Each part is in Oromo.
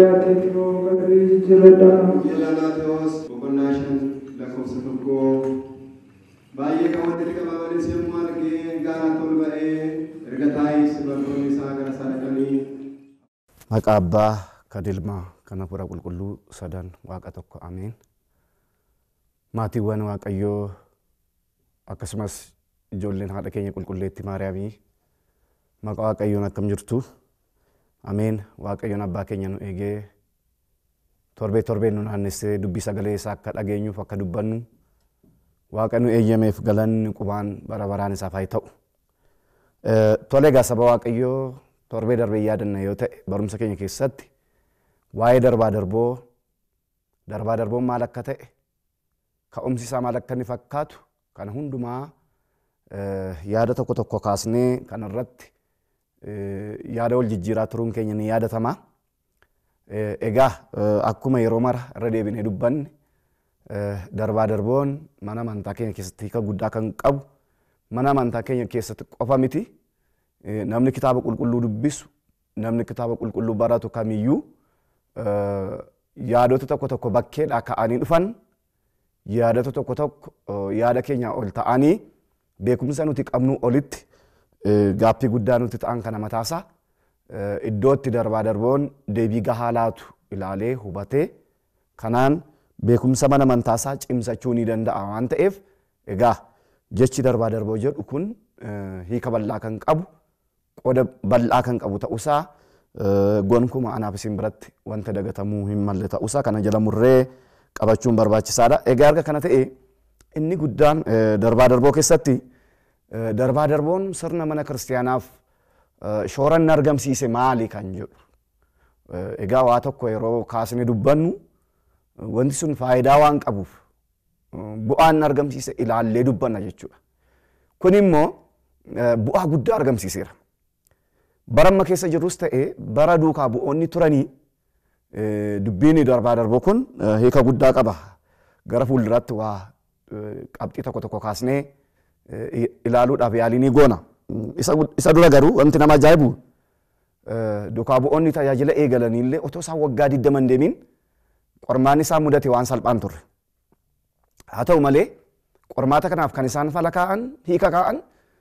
yaatee kadrii jijjiirradha. Yeelaa Teos boqonnaa 5 lakkoofsa 1 baay'ee kan walitti qabamanis yommuu argee gaara tol ba'ee erga taa'is bartoonni isaa gara isaa dhaqanii. Maqaa Abbaa kan Ilmaa kan Hafuura Qulqulluu sadan Waaqa tokko ameen. Maatiiwwan Waaqayyoo akkasumas ijoolleen haadha keenya qulqulleetti Maariyaamii maqaa Waaqayyoon akkam jirtu ameen. Waaqayyoon abbaa keenya nu eegee torbeen nu naannessee dubbii sagalee isaa akka dhageenyuuf akka dubbannu Waaqa nu eeyyameef galanni qubaan bara baraan isaaf haa ta'u. Tole egaa saba Waaqayyoo torbee darbee yaadanna yoo ta'e barumsa keenya keessatti waa'ee darbaa darboon maal akka ta'e ka'umsi isaa maal akka inni fakkaatu kana hundumaa yaada tokko kaasnee kanarratti yaada wal jijjiiraa turuun keenya ni yaadatama. Egaa akkuma yeroo mara irra deebinee dubbanne darbaa darboon mana amantaa keenya keessatti hiika guddaa kan qabu mana amantaa keenya keessatti qofa miti. Namni kitaaba qulqulluu dubbisu namni kitaaba qulqulluu baratu kamiyyuu yaadota tokko bakkeedhaa ka'anii dhufan yaadota tokko yaada keenya ol ta'anii beekumsa nuti qabnu olitti gaaffii guddaa nuti ta'an kana mataasaa iddootti darbaa darboon deebii gahaa laatu ilaalee hubatee kanaan beekumsa mana amantaasaa cimsachuu ni danda'a waan ta'eef egaa jechi darbaa darboo jedhu kun hiika bal'aa kan qabu qooda bal'aa kan qabu ta'uusaa gonkuma anaaf isin biratti wanta dagatamuu hin malle ta'uusaa kana jala murree qabachuun barbaachisaadha. Egaa erga kana ta'e inni guddaan darbaa darboo keessatti darbaa darboon sirna mana kiristaanaaf shoora inni argamsiise maali kan jedhu. Egaa waa tokko yeroo kaasne dubbannu wanti sun faayidaa waan qabuuf bu'aa inni argamsiise ilaallee dubbanna jechuudha. Kun immoo bu'aa guddaa argamsiiseera. Bara amma keessa jirrus ta'e bara duukaa bu'oonni turanii dubbiin darbaa darboo kun hiika guddaa qaba. Gara fuulduraatti waa qabxii tokko kaasnee ilaaluudhaaf yaalii ni goona. Isa dura garuu wanti nama ajaa'ibu duukaa bu'oonni tajaajila eegalaniillee otoo isaan waggaa 20 deemin qormaanni isaan mudate waan salphaan turre. Haa ta'u malee qormaata kanaaf kan isaan fala kaa'an hiika kaa'an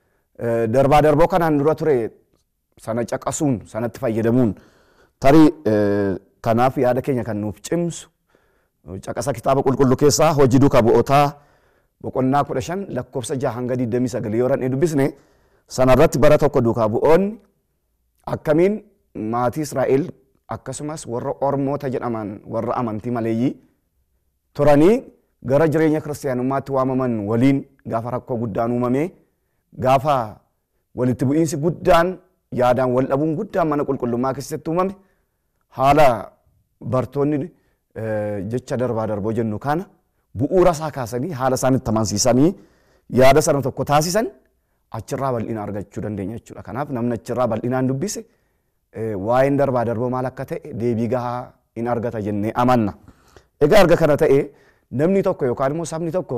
darbaa darboo kanaan dura ture sana caqasuun sanatti fayyadamuun tarii kanaaf yaada keenya kan nuuf cimsu caqasa kitaaba qulqulluu keessaa hojii duukaa bu'ootaa boqonnaa 15 lakkoofsa 6 hanga 29 yoo rannee dubbisne sanarratti bara tokko duukaa bu'oonni akkamiin maatii Israa'el akkasumas warra Ormoota jedhaman warra amantii maleeyyii turanii gara jireenya kiristaanummaatti waamaman waliin gaafa rakkoo guddaan uumame gaafa walitti bu'iinsi guddaan yaadaan wal dhabuun guddaan mana qulqullummaa keessatti uumame haala bartoonni jecha darbaa darboo jennu kana bu'uura isaa kaasanii haala isaan itti amansiisanii yaada sana tokko taasisan achirraa bal'ina argachuu dandeenya jechuudha. Kanaaf namni achirraa bal'inaan dubbise waa'een darbaa darboo maal akka ta'e deebii gahaa in argata jennee amanna. Egaa erga kana ta'e namni tokko yookaan immoo sabni tokko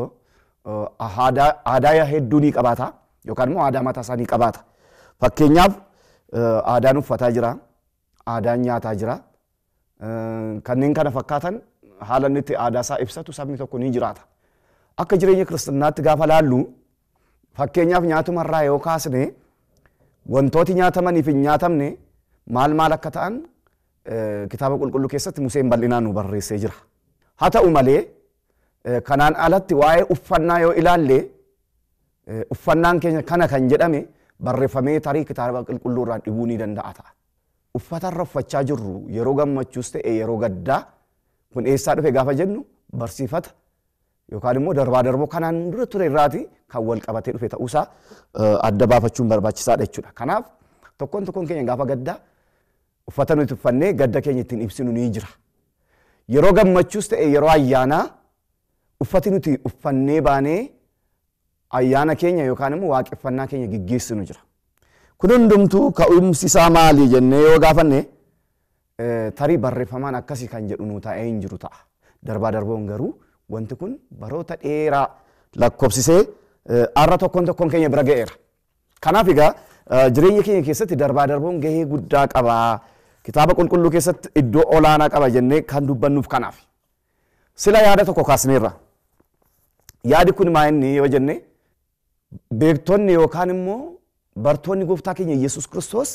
aadaa hedduu ni qabaata yookaan immoo aadaa mataa isaa ni qabaata. Fakkeenyaaf aadaan uffataa jira, aadaan nyaataa jira. Kanneen kana fakkaatan haala inni itti aadaa isaa ibsatu sabni tokko ni jiraata. Akka jireenya kiristaanaatti gaafa laallu fakkeenyaaf nyaatumarraa yoo kaasne wantooti nyaatamanii fi hin nyaatamne maal akka ta'an kitaaba qulqulluu keessatti Museen bal'inaan nu barreessee jira. Haa ta'u malee kanaan alatti waa'ee uffannaa yoo ilaalle uffannaan keenya kana kan jedhame barreeffamee tarii kitaaba qulqulluu irraa dhibuu ni danda'a ta'a. Uffatarra uffachaa jirru yeroo gammachuus ta'e yeroo gaddaa kun eessaa dhufe gaafa jennu barsiifata yookaan immoo darbaa darboo kanaan dura ture irraati kan wal qabatee dhufe ta'uusaa adda baafachuun barbaachisaadha jechuudha. Kanaaf tokkoon keenya gaafa gaddaa uffata nuti uffannee gadda keenya ittiin ibsinu ni jira. Yeroo gammachuus ta'e yeroo ayyaanaa uffati nuti uffannee baanee ayyaana keenya yookaan immoo waaqeffannaa keenya gaggeessinu jira. Kun hundumtuu ka'umsi isaa maali jennee yoo gaafanne tarii barreeffamaan akkasii kan jedhu nu taa'ee hin jiru ta'a. Darbaa darboon garuu wanti kun baroota dheeraa lakkoofsisee har'a tokkoon keenya bira ga'eera. Kanaaf egaa jireenya keenya keessatti darbaa darboon gahee guddaa qabaa kitaaba qulqulluu keessatti iddoo olaanaa qaba jennee kan dubbannuuf kanaaf. Sila yaada tokko kaasneerra. Yaadi kun maa inni yoo jenne beektonni yookaan immoo bartoonni gooftaa keenya Yesuus Kiristoos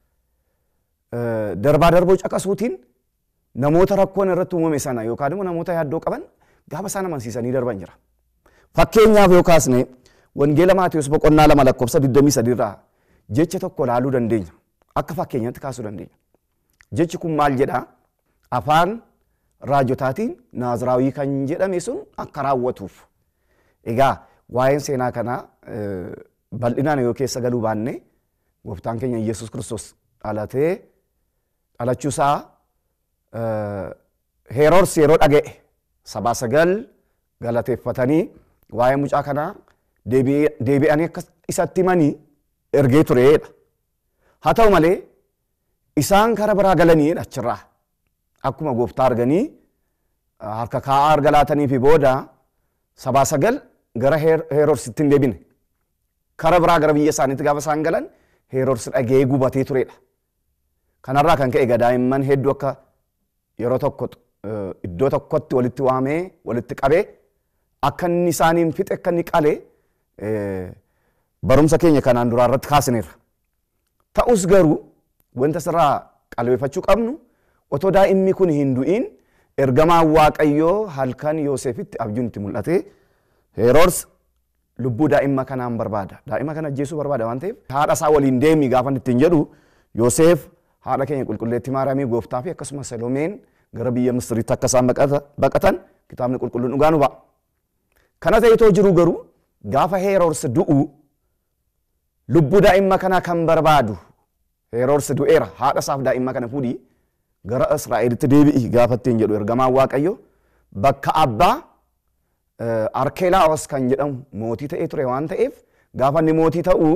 darbaa darboo caqasuutiin namoota rakkoon irratti uumame sana yookaan immoo namoota yaaddoo qaban gaafa isaan amansiisanii darban jira. Fakkeenyaaf yoo kaasne wangeela Maatiyos boqonnaa 2 lakkoofsa 23 irraa jecha tokko ilaaluu dandeenya. Akka fakkeenyaatti kaasuu dandeenya. Jechi kun maal jedhaa? Afaan raajotaatiin Naaziraawii kan jedhame sun akka raawwatuuf. Egaa waa'een seenaa kanaa bal'inaan yoo keessa galuu baanne gooftaan keenya Yesuus Kiristoos dhalachuusaa Heroodis yeroo dhaga'e 9 galateeffatanii waa'ee mucaa kanaa deebi'anii akka isatti himanii ergee tureedha. Haa ta'u malee isaan kara biraa galaniidha achirraa. Akkuma gooftaa arganii harka kaa'aa arga laatanii fi booda 9 gara Heroodisitti hin deebine. Kara biraa gara biyya isaaniitti gaafa isaan galan Heroodis dhagee gubatee tureedha. Kanarraa kan ka'e daa'imman hedduu akka yeroo tokko iddoo tokkotti walitti waamee walitti qabee akka inni isaaniin fixe akka inni qale barumsa keenya kanaan duraa irratti kaasneerra. Ta'us garuu wanta sirraa qalbeeffachuu qabnu otoo daa'imni kun hin du'in ergamaan Waaqayyoo halkan Yoosefitti abjuun itti mul'ate Heroodis lubbuu daa'imma kanaan barbaada. Daa'imma kana ajjeesuu barbaada waan ta'eef haadha isaa waliin deemi gaafa ittiin jedhu Yoosef haadha keenya qulqulleetti Maariyaamii gooftaa fi akkasumas Salomeen gara biyya Misiritti akka isaan baqatan kitaabni qulqulluun dhugaa nu ba'a. Kana ta'etoo jiru garuu gaafa Heroodis du'u lubbuu daa'imma kanaa kan barbaadu Heroodis du'eera haadha isaaf daa'imma kana fuudhii gara Israa'elitti deebi'i gaafa ittiin jedhu ergamaan Waaqayyo bakka abbaa Arkelaa'os kan jedhamu mootii ta'ee ture waan ta'eef gaafa inni mootii ta'u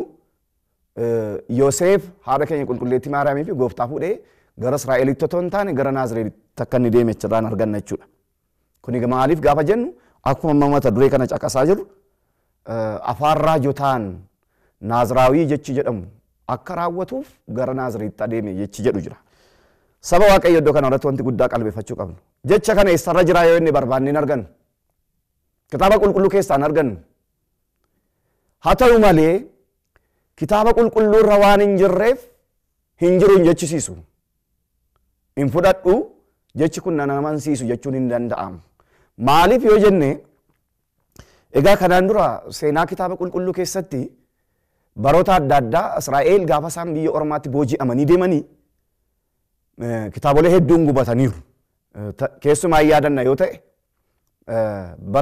Yoosef haadha keenya qulqulleettii Maariyaamii fi gooftaa fuudhee gara Israa'elitti otoo hin taane gara Naazreetitti akka inni deeme achirraan arganna jechuudha. Kuni maaliif gaafa jennu akkuma mata duree kana caqasaa jiru afaan raajotaan Naaziraawii jechi jedhamu akka raawwatuuf gara Naazreetitti adeeme jechi jedhu jira. Saba Waaqayyo iddoo kana irratti wanti guddaa qalbeeffachuu qabnu. Jecha kana eessarra jira yoo inni barbaanne hin argannu. Kitaaba qulqulluu keessaa hin argannu. Haa ta'u malee kitaaba qulqulluu irra waan hin jirreef hin jiru hin jechisiisu. Hin fudhadhu jechi kun nama amansiisu jechuun hin danda'amu. Maaliif yoo jenne egaa kanaan dura seenaa kitaaba qulqulluu keessatti baroota adda addaa Israa'el gaafa isaan biyya ormaatti booji'amanii deemanii kitaabolee hedduun gubataniiru. Keessumaa yaadanna yoo ta'e bara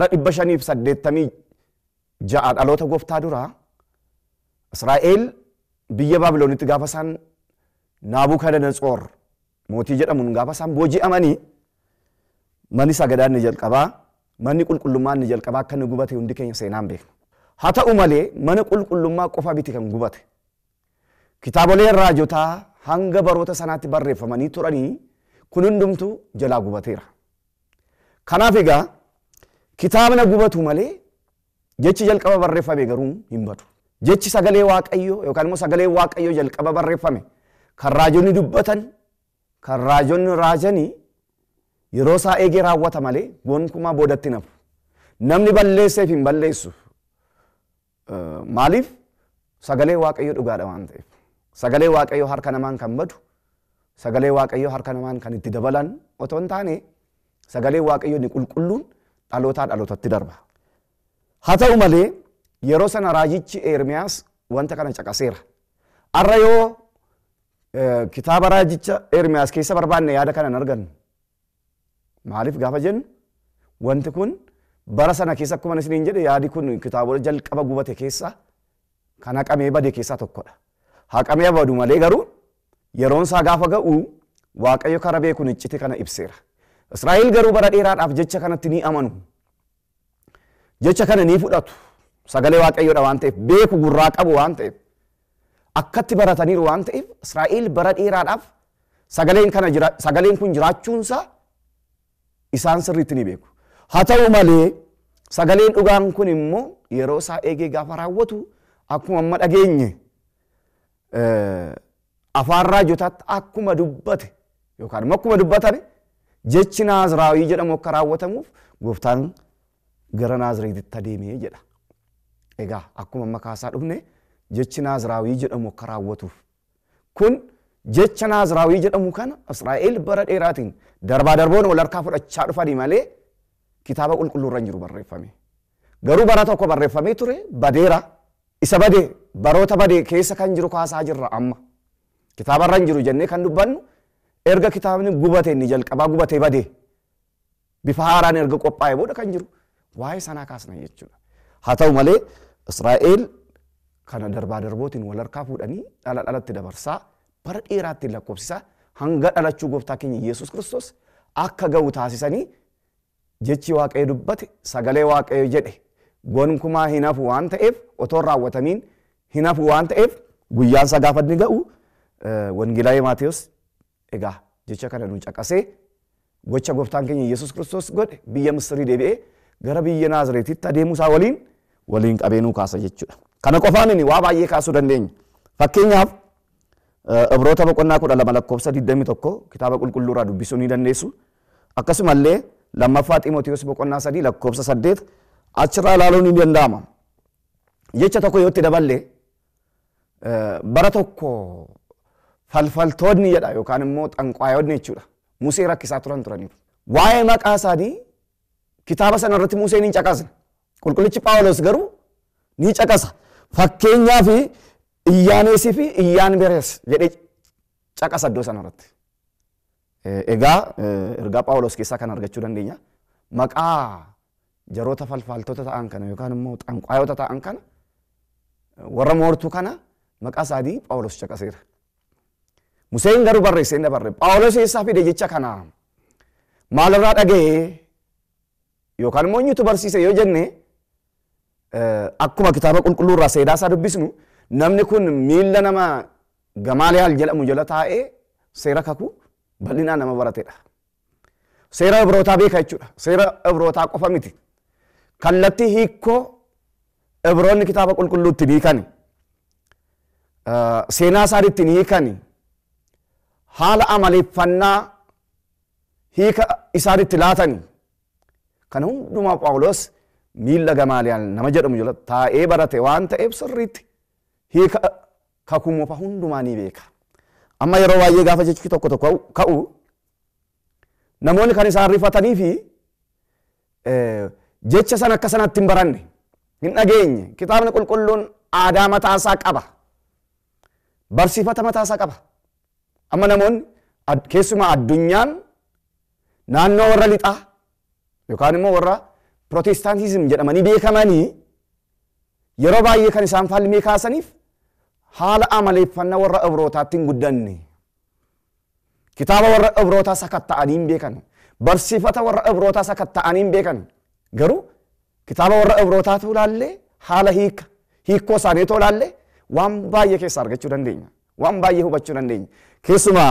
586 dhaloota gooftaa duraa Israa'el biyya Baabiloonitti gaafa isaan Naabukadnetsoor mootii jedhamuun gaafa isaan booji'amanii manni sagadaa inni jalqabaa manni qulqullummaa inni jalqabaa akka inni gubate hundi keenya seenaan beekna. Haa ta'u malee mana qulqullummaa qofa biti kan gubate. Kitaaboleen raajotaa hanga baroota sanaatti barreeffamanii turanii kun hundumtu jalaa gubateera. Kanaaf egaa kitaabna gubatu malee jechi jalqaba barreeffame garuu hin badu. Jechi sagalee Waaqayyoo yookaan immoo sagalee Waaqayyoo jalqaba barreeffame kan raajonni dubbatan kan raajonni raajanii yeroo isaa eegee raawwata malee gonkumaa boodatti nafu. Namni balleesseef hin balleessu. Maaliif sagalee Waaqayyoo dhugaadha waan ta'eef. Sagalee Waaqayyoo harka namaan kan badu, sagalee Waaqayyoo harka namaan kan itti dabalan otoo hin taane sagalee Waaqayyoo ni qulqulluun dhalootaa dhalootatti darba. Haa ta'u malee yeroo sana raajichi Ermiyaas wanta kana caqaseera. Arra yoo kitaaba raajicha Ermiyaas keessa barbaanne yaada kana hin argannu. Maaliif gaafa jennu wanti kun bara sana keessa akkuma isiniin jedhe yaadi kun kitaabota jalqaba gubate keessa kan haqamee bade keessaa tokkodha. Haqamee badu malee garuu yeroon isaa gaafa ga'u Waaqayyo kara beekuun iccite kana ibseera. Israa'el garuu bara dheeraadhaaf jecha kanatti ni amanu. Jecha kana ni fudhatu. Sagalee Waaqayyoodha waan ta'eef beeku gurraa qabu waan ta'eef akkatti barataniiru waan ta'eef Israa'el bara dheeraadhaaf sagaleen kun jiraachuunsaa isaan sirriitti ni beeku. Haa ta'u malee sagaleen dhugaan kun immoo yeroo isaa eegee gaafa raawwatu akkuma amma dhageenye afaan raajotaatti akkuma dubbate yookaan immoo akkuma dubbatame jechi Naaziraawii jedhamu akka raawwatamuuf gooftaan gara Naazreetitti adeemee jedha. Egaa akkuma amma kaasaa dhufne jechi Naaziraawii jedhamu akka raawwatuuf kun jecha Naaziraawii jedhamu kana Israa'el bara dheeraatiin darbaa darboon wal harkaa fudhachaa dhufanii malee kitaaba qulqulluu irra hin jiru barreeffame. Garuu bara tokko barreeffamee ture badeera. Isa badee baroota badee keessa kan jiru kaasaa jirra amma. Kitaaba irra hin jiru jennee kan dubbannu erga kitaabni gubate inni jalqabaa gubatee badee bifa haaraan erga qophaa'ee booda kan jiru waa'ee sanaa kaasna jechuudha. Haa ta'u malee Israa'el kana darbaa darbootiin wal harkaa fuudhanii dhala dhalatti dabarsaa bara dheeraatti lakkoofsisaa hanga dhalachuu gooftaa keenya Yesuus Kiristoos akka ga'u taasisanii jechi Waaqayyo dubbate sagalee Waaqayyo jedhe gonkumaa hin hafu waan ta'eef otoo raawwatamiin hin hafu waan ta'eef guyyaan isaa gaafa inni ga'u wangeelaa'ee Maatewos egaa jecha kana nu caqasee gocha gooftaan keenya Yesuus Kiristoos godhe biyya Misrii deebi'ee gara biyya Naazreetitti adeemuusaa waliin qabeenuu kaasa jechuudha. Kana qofaan inni waa baay'ee kaasuu dandeenya. Fakkeenyaaf Ibroota boqonnaa 12 lakkoofsa 21 kitaaba qulqulluu irraa dubbisuu ni dandeessu. Akkasumallee lammaffaa Xiimotewos boqonnaa 3 lakkoofsa 8 achirraa ilaaluun ni danda'ama. Jecha tokko yoo itti daballe bara tokko falfaltoonni jedha yookaan immoo xanqaayoonni jechuudha. Musee rakkisaa turaniiru. Waa'ee maqaa isaanii kitaaba sana irratti Museen hin caqasne. Qulqullichi Phaawulos garuu ni caqasa. Fakkeenyaa fi Iyyaaneesii fi Iyyaanberees jedhee caqasa iddoo sana irratti. Egaa ergaa Phaawulos keessaa kan argachuu dandeenya. Maqaa jaroota falfaltoota ta'an kana yookaan immoo xanqaayoota ta'an kana warra moortuu kana maqaa isaanii Phaawulos caqaseera. Museen garuu barreessee hin dabarre. Phaawulos eessaa fide jecha kana maalirraa dhaga'ee yookaan immoo eenyutu barsiise yoo jenne akkuma kitaaba qulqulluu irraa seedaa isaa dubbisnu namni kun miilla nama Gamaaliyaal jedhamu jala taa'ee seera kakuu bal'inaan nama baratedha. Seera Ibrootaa beeka jechuudha. Seera Ibrootaa qofa miti. Kallattii hiikoo Ibroonni kitaaba qulqulluu ittiin hiikani. Seenaa isaanii ittiin hiikani. Haala amaleeffannaa hiika isaan itti laatani. Kana hundumaa Phaawulos miilla Gamaaliyaal nama jedhamu jala taa'ee barate waan ta'eef sirriitti hiika kakuu mofa hundumaa ni beeka. Amma yeroo baay'ee gaafa jechi tokko ka'u namoonni kan isaan rifatanii fi jecha sana akka sanatti hin baranne hin dhageenye. Kitaabni qulqulluun aadaa mataasaa qaba. Barsiifata mataasaa qaba. Amma namoonni keessumaa addunyaan naannoo warra lixaa yookaan immoo warra Pirotestaantiizim jedhamanii beekamanii yeroo baay'ee kan isaan falmii kaasaniif haala amaleeffannaa warra Ibrootaatti hin guddanne. Kitaaba warra Ibrootaa sakatta'anii hin beekan. Barsiifata warra Ibrootaa sakatta'anii hin beekan. Garuu kitaaba warra Ibrootaatu ilaallee haala hiikoo isaaniitu ilaallee waan baay'ee keessaa argachuu dandeenya. Waan baay'ee hubachuu dandeenya. Keessumaa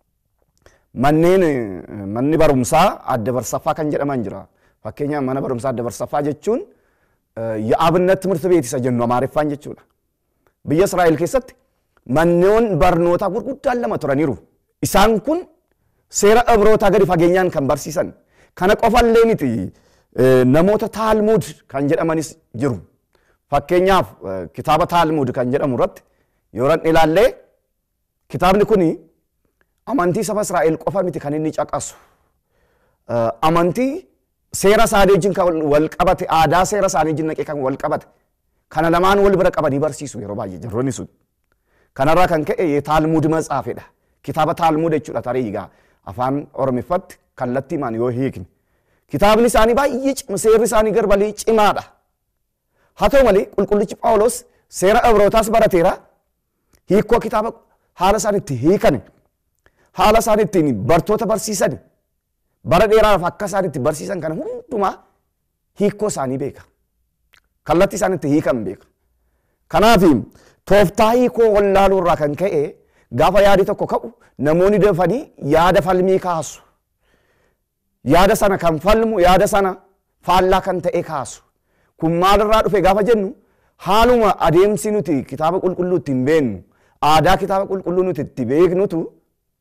manni barumsaa adda barsaffaa kan jedhaman jira. Fakkeenyaaf mana barumsaa adda barsaffaa jechuun የአብነት ትምህርት ቤት isa jennu Amaariffaan jechuudha. Biyya Israa'el keessatti manneen barnootaa gurguddaan lama turaniiru. Isaan kun seera Ibrootaa gadi fageenyaan kan barsiisan. Kana qofallee miti namoota Taalmud kan jedhamanis jiru. Fakkeenyaaf kitaaba Taalmud kan jedhamu irratti yoo ilaallee kitaabni kun amantii saba Israa'el qofa miti kan inni caqasu. Amantii seera isaanii wajjin kan wal qabate aadaa seera isaanii wajjin naqee kan wal qabate kana lamaan wal bira qabanii barsiisu yeroo baay'ee jarroonni sun. Kanarraa kan ka'e Taalmud matsaafedha. Kitaaba Taalmud jechuudha tarii egaa afaan Oromiffatti kallattiimaan yoo hiikne. Kitaabni isaanii baay'ee seerri isaanii garbalii cimaadha. Haa ta'u malee qulqullichi Phaawulos seera Ibrootaas barateera. Hiikoo kitaaba haala isaan itti hiikan haala isaan ittiin bartoota barsiisan bara dheeraaf akka isaan itti barsiisan kana hundumaa hiikoo isaanii beeka. Kallattii isaan itti hiikan beeka. Kanaaf tooftaa hiikoo wallaaluu irraa kan ka'e gaafa yaadi tokko ka'u namoonni dafanii yaada falmii kaasu. Yaada sana kan falmu yaada sana faallaa kan ta'e kaasu. Kun maalirraa dhufe gaafa jennu haaluma adeemsi nuti kitaaba qulqulluu ittiin beennu aadaa kitaaba qulqulluu nuti itti beeknutu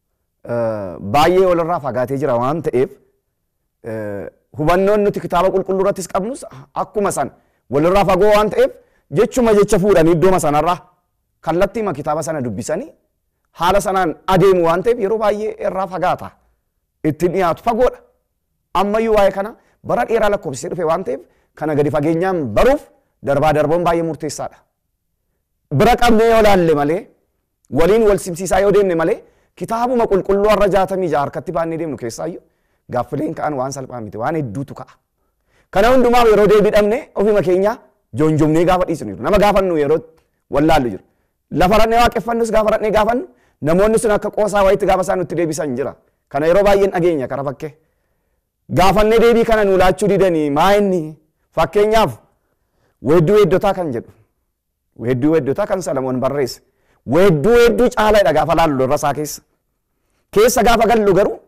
baay'ee walirraa fagaatee jira waan ta'eef hubannoon nuti kitaaba qulqulluu irrattis qabnus akkuma san walirraa fagoo waan ta'eef jechuma jecha fuudhanii iddooma sanarraa kallattiima kitaaba sana dubbisanii haala sanaan adeemu waan ta'eef yeroo baay'ee irraa fagaata ittiin dhiyaatu fagoodha. Ammayyuu waa'ee kana bara dheeraa lakkoofsisee dhufe waan ta'eef kana gadi fageenyaan baruuf darbaa darboon baay'ee murteessaadha. Bira qabnee yoo laalle malee waliin wal simsiisaa yoo deemne malee kitaabuma qulqulluu har'a 66 harkatti baannee deemnu keessaayyuu gaaffileen ka'an waan salphaa miti waan hedduutu ka'a. Kana hundumaa yeroo deebiidhamne ofima keenya joonjomnee gaafa dhiisnu nama gaafannu yeroo wallaallu jiru. Lafa rannee waaqeffannus gaafa rannee gaafannu namoonni sun akka qoosaa wayitti gaafa isaan nutti deebisan jira. Kana yeroo baay'een dhageenya kara fakkee. Gaafannee deebii kana nu laachuu didanii maa inni fakkeenyaaf weedduu weeddotaa kan jedhu. Weedduu weeddotaa kan Salamoon barreesse. Weedduu caalaadha gaafa laallu irra isaa keessa. Keessa gaafa gallu garuu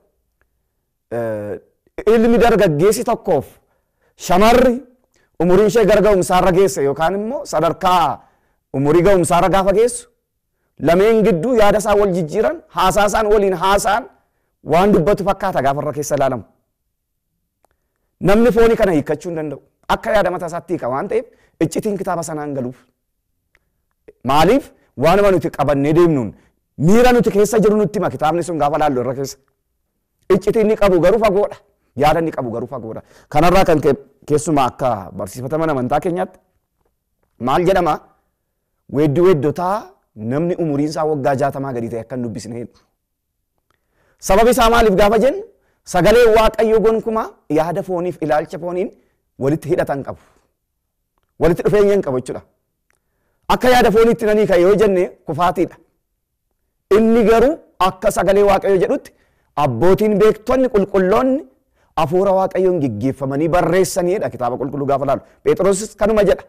ilmi dargaggeessi tokkoof shamarri umuriin ishee gara ga'umsaarra geesse yookaan immoo sadarkaa umurii ga'umsaarra gaafa geessu lameen gidduu yaada isaa wal jijjiiran haasaa isaan waliin haasaan waan dubbatu fakkaata gaafa irra keessa ilaalamu. Namni foonii kana hiikkachuu hin danda'u. Akka yaada mataa isaatti hiika waan ta'eef iccitiin kitaaba sanaan galuuf. Maaliif waanuma nuti qabannee deemnuun miira nuti keessa jiru nutti hima kitaabni sun gaafa laallu irra keessa. Iccitiin ni qabu garuu fagoodha. Yaada ni qabu garuu fagoodha. Kanarraa kan keessumaa akka barsiifata mana amantaa keenyaatti maal jedhama weedduu weeddotaa namni umuriin isaa waggaa 60 gadi ta'e akka hin dubbisne. Sababi isaa maaliif gaafa jennu sagalee Waaqayyoo gonkumaa yaada fooniif ilaalcha fooniin walitti hidhatan qabu. Walitti dhufeenya hin qabu jechuudha. Akka yaada fooniitti nanii kan yoo jenne kufaatiidha. Inni garuu akka sagalee Waaqayyoo jedhutti abbootiin beektonni qulqulloonni hafuura Waaqayyoon geggeeffamanii barreessaniidha kitaaba qulqulluu gaafa laalu. Phexros kanuma jedha.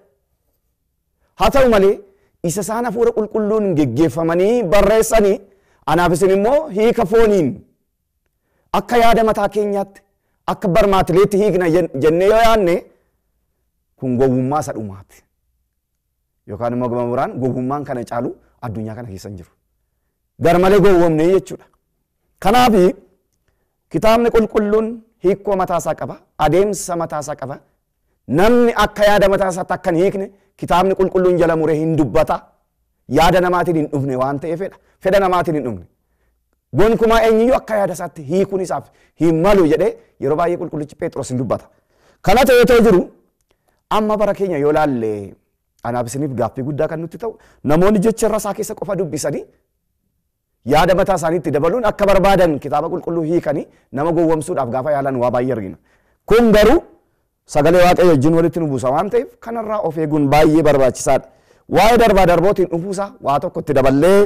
Haa ta'u malee isa isaan hafuura qulqulluun geggeeffamanii barreessanii anaaf isin immoo hiika fooniin akka yaada mataa keenyaatti akka barmaatileetti hiikna jennee yoo yaadne kun gowwummaa isa dhumaati. Yookaan immoo gama biraan gowwummaan kana caalu addunyaa kana keessa hin jiru. Garmalee gowwomnee jechuudha. Kanaaf kitaabni qulqulluun hiikoo mataasaa qaba, adeemsa mataasaa qaba. Namni akka yaada mataasaatti akka hin hiikne kitaabni qulqulluun jala muree hin dubbata. Yaada namaatiin hin dhufne waan ta'eefidha. Fedha namaatiin hin dhufne. Gonkumaa eenyuyyuu akka yaada isaatti hiikuun isaaf hin malu jedhee yeroo baay'ee qulqullichi Phexros hin dubbata. Kana ta'ee jiru amma bara keenya yoo laalle anaaf isiniif gaaffii guddaa kan nutti ta'u namoonni jecha irra isaa keessa qofa dubbisanii yaada mataa isaaniitti dabaluun akka barbaadan kitaaba qulqulluu hiikanii nama gowwomsuudhaaf gaafa yaalan waa baay'ee argina. Kun garuu sagalee Waaqayyoo wajjin walitti nu buusa waan ta'eef kanarraa of eeguun baay'ee barbaachisaadha. Waa'ee darbaa darbootiin dhufuusaa waa tokko itti daballee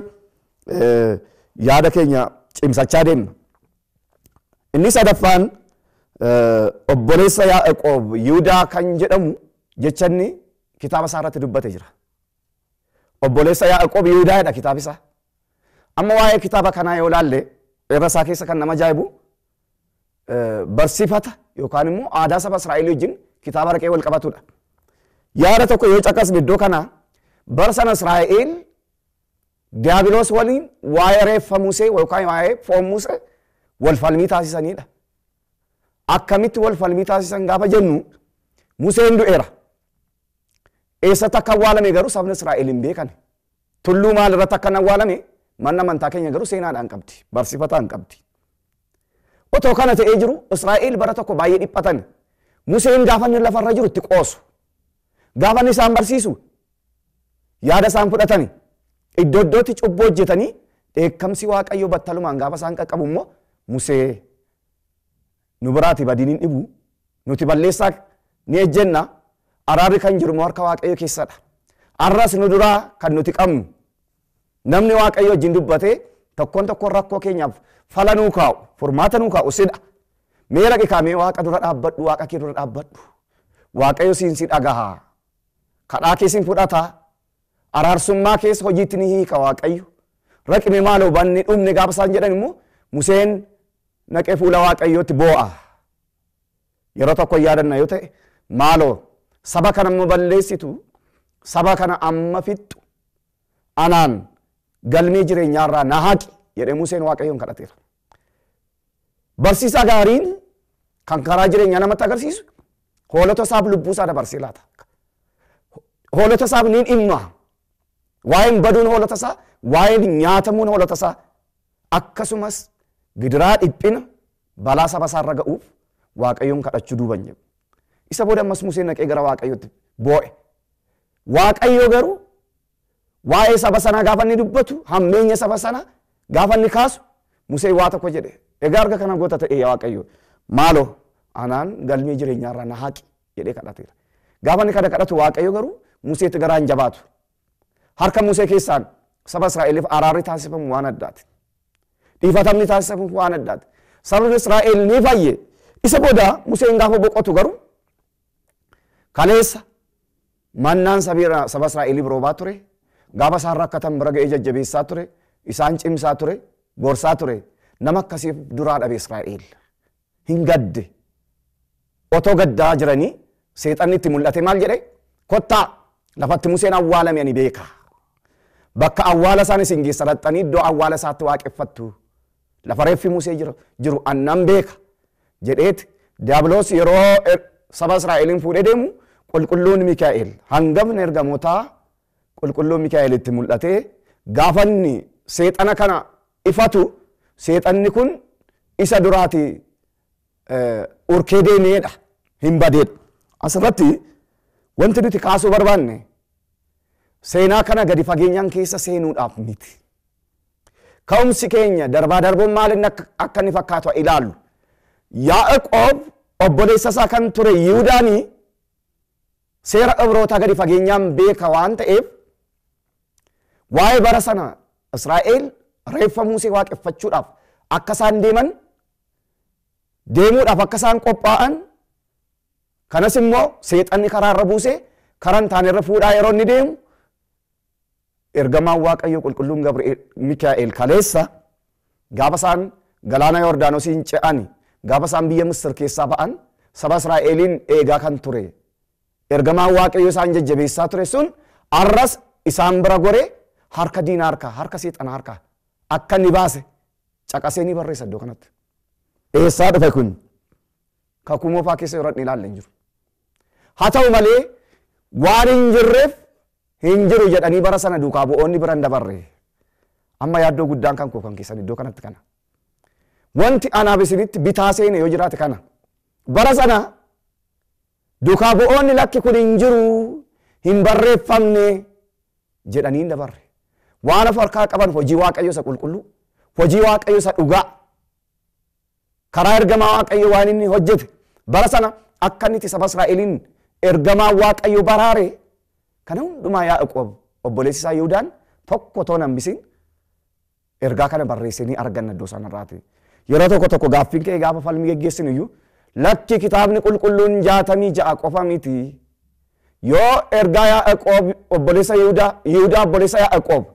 yaada keenya cimsachaa deemna. Inni sadaffaan obboleessa Yaaqoob Yihudaa kan jedhamu jecha inni kitaaba isaa irratti dubbate jira. Obboleessa Yaaqoob Yihudaadha kitaaba isaa. Amma waa'ee kitaaba kanaa yoo laalle irra isaa keessa kan nama ajaa'ibu barsiifata yookaan immoo aadaa saba Israa'el wajjin kitaaba raqee wal qabatudha. Yaada tokko yoo caqasne iddoo kana bara sana Israa'el diiyaabiloos waliin waa'ee reeffa Musee yookaan waa'ee foon Musee wal falmii taasisanidha. Akkamitti wal falmii taasisan gaafa jennu Museen du'eera. Eessatti akka awwaalame garuu sabni Israa'el hin beekne. Tulluu maal irratti akka awwaalame manna amantaa keenya garuu seenaadhaan qabdi, barsiifataan qabdi. Otoo kana ta'ee jiru Israa'el bara tokko baay'ee dhiphatan. Museen gaafa inni lafarra jiru itti qoosu. Gaafa inni isaan barsiisu yaada isaan fudhatani. Iddoo iddootti cubboo hojjetanii dheekkamsi Waaqayyoo battalumaan gaafa isaan qaqqabu immoo Musee nu biraati badiin hin dhibu nuti balleessaa ni ejjenna araarri kan jiru harka Waaqayyoo keessadha. Arras nu duraa kan nuti qabnu namni Waaqayyo wajjin dubbatee tokkoon rakkoo keenyaaf fala nuu kaa'u furmaata nuu kaa'u sidha. Mee raqi kaamee Waaqa dura dhaabbadhu Waaqa kee dura dhaabbadhu. Waaqayyo siin si dhagaha. Kadhaa kee siin fudhata. Araarsummaa keessa hojiitti ni hiika Waaqayyo. Raqime maaloo banni dhumne gaafa isaan jedhan immoo Museen naqee fuula Waaqayyootti boo'a. Yeroo tokko yaadanna yoo ta'e maaloo saba kana amma balleessitu saba kana amma fixxu anaan galmee jireenyaarraa na haqi jedhee Museen Waaqayyoon kadhateera. Barsiisaa gaariin kan karaa jireenyaa namatti agarsiisu hoolota isaaf lubbuu isaa dabarsee laata. Hoolota isaaf ni dhimma. Waa'een baduun hoolota isaa, waa'een nyaatamuun hoolota isaa akkasumas gidiraa dhiphina balaa saba isaa irra ga'uuf Waaqayyoon kadhachuu duuban jedhu. Isa booda ammas Museen naqee gara Waaqayyootti boo'e. Waaqayyo garuu waa'ee saba sanaa gaafa inni dubbatu hammeenya saba sanaa gaafa inni kaasu Museen waa tokko jedhe. Egaa arga kana goota ta'e yaa Waaqayyo maaloo anaan galmee jireenyaa irraa na haqi jedhee kadhateera. Gaafa inni kana kadhatu Waaqayyo garuu Museetti garaan jabaatu. Harka Musee keessaan saba Israa'eliif araarri taasifamu waan addaati. Dhiifatamni taasifamu waan addaati. Sabni Israa'el ni fayye. Isa booda Museen gaafa boqotu garuu kaleessa mannaan saba Israa'eliif roobaa ture. Gaafa isaan rakkatan bira ga'ee jajjabeessaa ture. Isaan cimsaa ture. Gorsaa ture. Nama akkasiif duraa dhabe Israa'el. Hin gadde. Otoo gaddaa jiranii seexanni itti mul'ate maal jedhe? Kottaa lafatti Museen awwaalame ani beeka. Bakka awwaala isaan isin geessa dhaqxanii iddoo awwaala isaatti waaqeffattu. Lafa reeffi Musee jiru annan beeka jedheeti diiyaabiloos yeroo saba Israa'eliin fuudhee deemu qulqulluun Mikaa'el hangafni ergamootaa qulqulluun Mikaa'el itti mul'atee gaafa inni seexana kana ifatu seexanni kun isa duraati urkee deemeedha hin badeedha. Asirratti wanti nuti kaasuu barbaanne seenaa kana gadi fageenyaan keessa seenuudhaaf miti. Ka'umsi keenya darbaa darbuun maaliin akka inni fakkaatu ilaallu. Yaaqoob obboleessa isaa kan ture Yihuudaanii seera Ibrootaa gadi fageenyaan beeka waan ta'eef waa'ee bara sana Israa'el reeffa Musee waaqeffachuudhaaf akka isaan deemuudhaaf akka isaan qophaa'an kanas immoo seexanni karaa irra buusee karaan taane irra fuudhaa yeroo inni deemu ergamaan Waaqayyo qulqulluun Mikaa'el kaleessa gaafa isaan galaana Yordaanosiin ce'ani gaafa isaan biyya Misir keessaa ba'an saba Israa'eliin eegaa kan ture ergamaan Waaqayyo isaan jajjabeessaa ture sun arras isaan bira goree harka diinaa harka seexanaa harkaa akka inni baase caqasee ni barreessa iddoo kanatti. Eessaa dhufe kun kakuu moofaa keessa yeroo ilaalle hin jiru. Haa ta'u malee waan hin jirreef hin jiru jedhanii bara sana duukaa bu'oonni bira hin dabarre. Amma yaaddoo guddaan kan koo kan keessan iddoo kanatti kana. Wanti anaaf isinitti bitaa seene yoo jiraate kana. Bara sana duukaa bu'oonni lakki kun hin jiru hin barreeffamne jedhanii hin dabarre. Waan of harkaa qaban hojii Waaqayyo isa qulqulluu, hojii Waaqayyo isa dhugaa, karaa ergamaa Waaqayyo waan inni hojjete bara sana akka inni saba Israa'eliin ergamaa Waaqayyo baraare kana hundumaa Yaaqoob obboleessi isaa Yihuudaan tokko otoo hin hambisin ergaa kana barreessanii arganna iddoo sanarraati. Yeroo tokko gaaffiin kee gaafa falmii geggeessinu iyyuu lakki kitaabni qulqulluun 66 qofa miti. Yoo ergaa Yaaqoob obboleessa Yihuudaa obboleessa Yaaqoob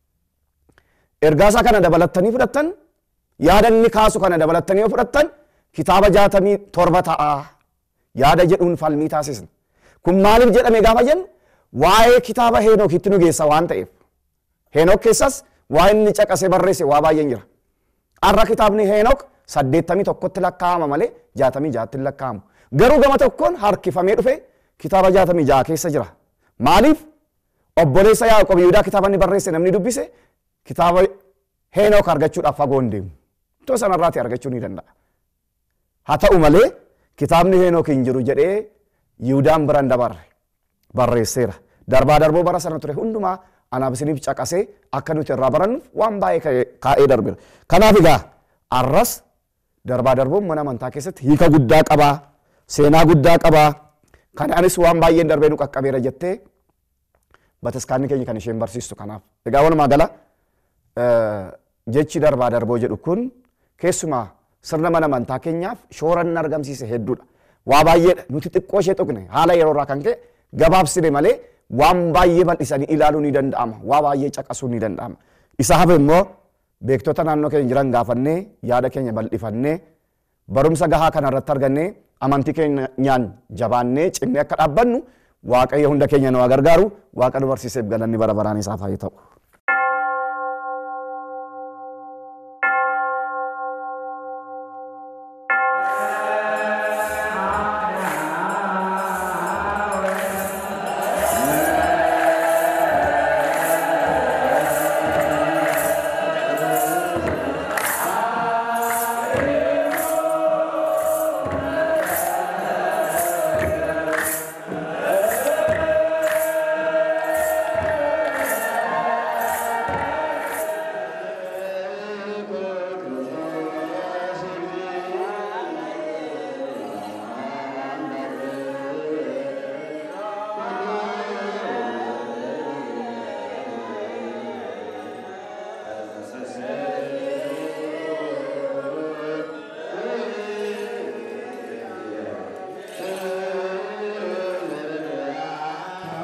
ergaa isaa kana dabalattanii fudhattan yaada inni kaasu kana dabalattanii yoo fudhattan kitaaba 67 ta'a yaada jedhuun falmii taasisna. Kun maaliif jedhame gaafa jennu waa'ee kitaaba Heenookitti nu geessa waan ta'eef. Heenook keessas waa inni caqasee barreesse waa baay'een jira. Arra kitaabni Heenook 81tti lakkaa'ama malee 66tti lakkaa'amu. Garuu gama tokkoon harkifamee dhufe kitaaba 66 keessa jira. Maaliif obboleessa Yaaqoob Yihuudaa kitaaba inni barreesse namni dubbise kitaaba Heenook argachuudhaaf fagoo hin deemu. Iddoo sanarraati argachuu ni danda'a. Haa ta'u malee kitaabni Heenook hin jiru jedhee Yihuudaan bira hin dabarre barreesseera. Darbaa darboo bara sana ture hundumaa anaaf isiniif caqasee akka nuti irraa barannuuf waan baay'ee kaa'ee darbeera. Kanaaf egaa arras darbaa darboon mana amantaa keessatti hiika guddaa qabaa, seenaa guddaa qabaa. Kanaanis waan baay'een darbee nu qaqqabeera jettee bataskaanni keenya kan isheen barsiistu kanaaf. Egaa walumaa gala jechi darbaa darboo jedhu kun keessumaa sirna mana amantaa keenyaaf shoora inni argamsiise hedduudha. Waa baay'eedha nuti xiqqoo ishee tuqne haala yeroo irraa kan ka'e gabaabsine malee waan baay'ee bal'isanii ilaaluu ni danda'ama. Waa baay'ee caqasuu ni danda'ama. Isa hafe immoo beektota naannoo keenya jiran gaafannee yaada keenya bal'ifannee barumsa gahaa kana irratti argannee amantii keenyaan jabaannee cimnee akka dhaabbannu Waaqayyo hunda keenya nu gargaaru. Waaqa nu barsiiseef galanni bara baraan isaaf haa ta'u.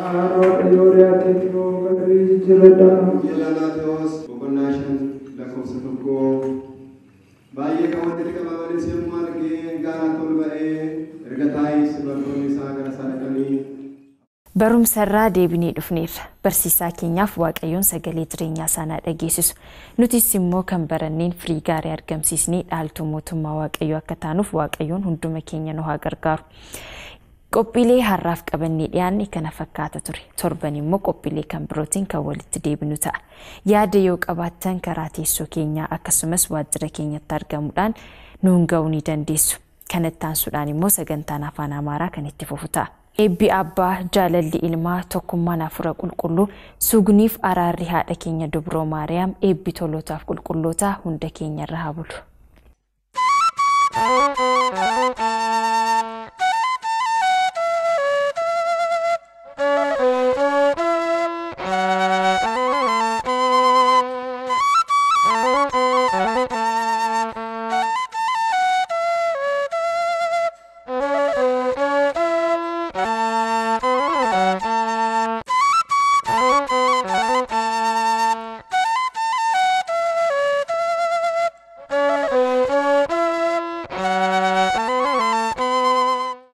Maatewos boqonnaa 5 lakkoofsa 1 baay'ee kan walitti qabamanis yommuu argee gaaraatti ol ba'ee erga taa'ee bartoonni isaa gara isaa dhaqanii barumsarraa deebinee dhufneerra barsiisaa keenyaaf waaqayyoon sagalee jireenyaa isaanii dhageessisu nutis immoo kan baranneen firii gaarii argamsiisnee dhaaltuu mootummaa waaqayyoo akka taanuuf waaqayyoon hunduma keenya nu haa gargaaru. Qophiilee har'aaf qabannee dhiyaanne kana fakkaata ture. Torban immoo qophiilee kan birootiin kan walitti deebinu ta'a. Yaada yoo qabaattan karaa teessoo keenyaa akkasumas waajjira keenyatti argamuudhaan nuun ga'uu ni dandeessu. Kanatti aansuudhaan immoo sagantaan afaan Amaaraa kan itti fufu ta'a. Eebbi abbaa jaalalli ilmaa tokkummaan hafuura qulqulluu sugniif araarri haadha keenya dubroo Maariyaam eebbi tolootaaf qulqullootaa hunda keenya irra haa bulu.